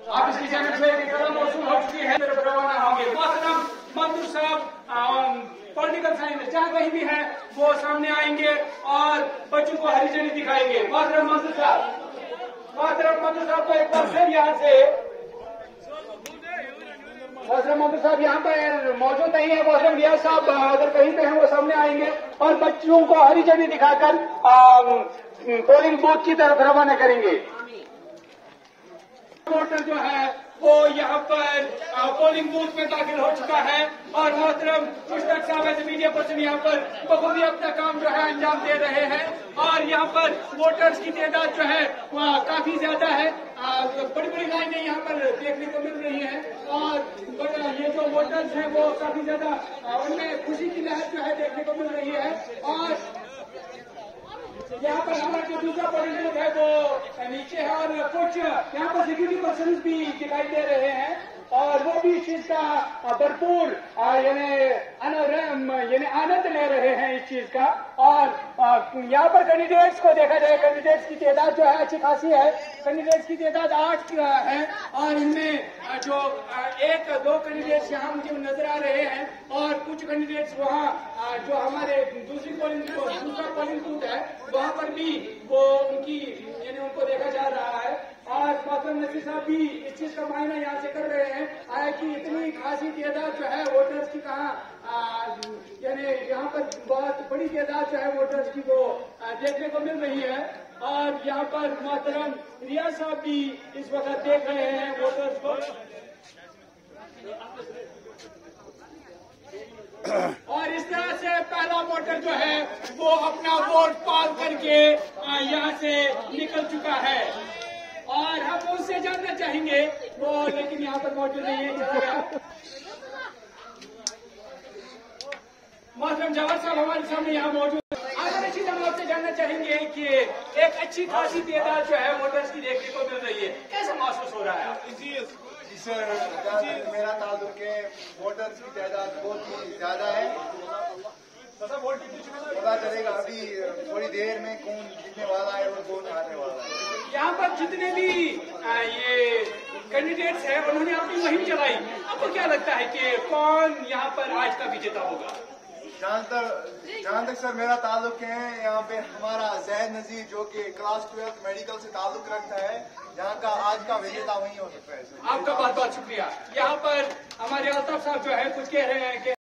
आप इसकी जगह से कदम मौसू हो चुकी है, रवाना होंगे। मोहतरम मंजूर साहब पॉलिटिकल साइंस जहाँ कहीं भी है वो सामने आएंगे और बच्चों को हरी झंडी दिखाएंगे। मोहतरम मंजूर साहब को एक बार फिर यहाँ से मोहतरम मंजूर साहब यहाँ पर मौजूद नहीं है। मोहतरम रियाज साहब अगर कहीं पे हैं वो सामने आएंगे और बच्चों को हरी झंडी दिखाकर पोलिंग बूथ की तरफ रवाना करेंगे। वोटर जो है वो यहाँ पर पोलिंग बूथ में दाखिल हो चुका है और मोहतरम मुश्ताक साहब एज मीडिया पर्सन यहाँ पर बखूबी अपना काम जो है अंजाम दे रहे हैं और यहाँ पर वोटर्स की तादाद जो है वह काफी ज्यादा है। बड़ी बड़ी लाइनें यहाँ पर देखने को मिल रही है और ये जो वोटर्स हैं वो काफी ज्यादा उनमें खुशी की लहर जो है देखने को मिल रही है। और यहाँ पर हमारा जो दूसरा पोलिंग बूथ है वो नीचे है और कुछ यहाँ पर सिक्योरिटी पर्सन भी दिखाई दे रहे हैं और वो भी इस चीज का भरपूर यानी आनंद ले रहे हैं इस चीज का। और यहाँ पर कैंडिडेट्स को देखा जाए, कैंडिडेट्स की तादाद जो है अच्छी खासी है। कैंडिडेट्स की तादाद 8 है और इनमें जो 1-2 कैंडिडेट्स यहाँ मुझे नजर आ रहे हैं और कुछ कैंडिडेट्स वहाँ जो हमारे दूसरा पोलिंग बूथ है वहाँ पर भी वो उनको देखा जा रहा है। और मोहतरम नसीर साहब भी इस चीज का मायना यहाँ से कर रहे हैं कि इतनी खासी तादाद जो है वोटर्स की कहाँ यानी यहाँ पर बहुत बड़ी तादाद जो है वोटर्स की वो देखने को मिल रही है। और यहाँ पर मोहतरम रियाज साहब भी इस वक्त देख रहे हैं वोटर्स को और इस तरह से पहला वोटर जो है वो अपना वोट पाल करके यहाँ से निकल चुका है और हम उससे जानना चाहेंगे वो लेकिन यहाँ पर मौजूद नहीं है। मोहतरम जवाहर साहब हमारे सामने यहाँ मौजूद है। आगे अच्छी हम आपसे जानना चाहेंगे कि एक अच्छी खासी तादाद जो है वोटर्स की देखने को मिल रही है, कैसा महसूस हो रहा है? मेरा ताल्लुक है वोटर्स की तादाद बहुत ही ज्यादा है। पता चलेगा अभी थोड़ी देर में कौन जीतने वाला है और कौन हारने वाला है। यहाँ पर जितने भी ये कैंडिडेट्स हैं उन्होंने अपनी मुहिम चलाई, आपको क्या लगता है कि कौन यहाँ पर आज का विजेता होगा? जहाँ तक सर मेरा ताल्लुक है यहाँ पे हमारा जैद नजीर जो कि क्लास 12 मेडिकल से ताल्लुक रखता है, यहाँ का आज का विजेता वही हो सकता है। आपका बहुत बहुत शुक्रिया। यहाँ पर हमारे अल्ताफ साहब जो है कुछ कह रहे हैं कि